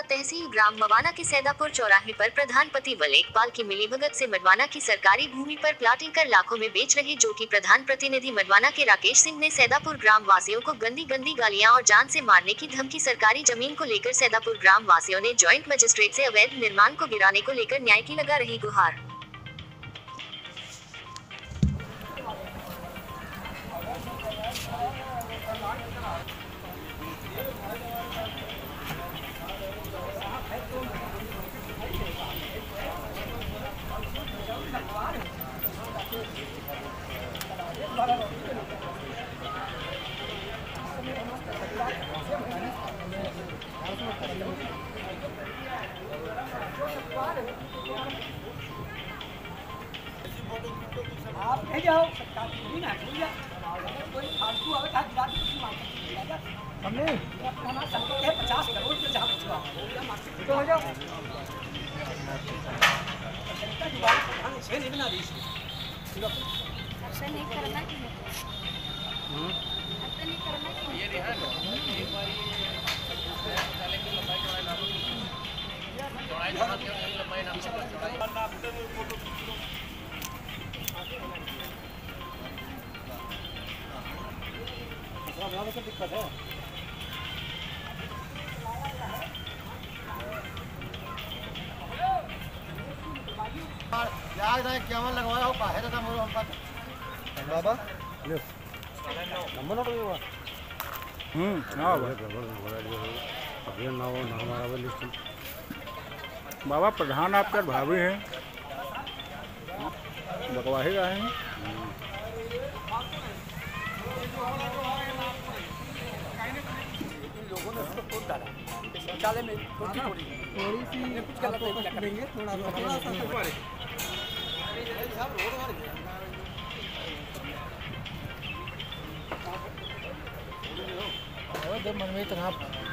तहसील ग्राम मवाना के सैदापुर चौराहे पर प्रधानपति वलेकपाल की मिलीभगत से मडवाना की सरकारी भूमि पर प्लाटिंग कर लाखों में बेच रहे ज्योति प्रधान प्रतिनिधि मडवाना के राकेश सिंह ने सैदापुर ग्राम वासियों को गंदी गंदी गालियां और जान से मारने की धमकी। सरकारी जमीन को लेकर सैदापुर ग्राम वासियों ने ज्वाइंट मजिस्ट्रेट से अवैध निर्माण को गिराने को लेकर न्याय की लगा रही गुहार। आप नहीं जाओ ना कोई फालतू आवे था गिरा हमने अपना संपत्ति है 50 करोड़ के जहां तो हो जाओ छह नहीं बना दी ऐसा नहीं करना ऐसा नहीं करना ये रिहान एक बार चले के लंबाई नाम से दिक्कत है। याद है क्या लगवाया हो काहे था मोर हम बाबा ले नंबर नोट हुआ हां अभी ना वो ना हमारा लिस्ट बाबा प्रधान आपके भाभी हैं बकवाही रहे हैं। लोगों ने उसको तोड़ डाला शौचालय में थोड़ी सी कुछ गलत करेंगे थोड़ा सा ऊपर सब रोड और मनमीत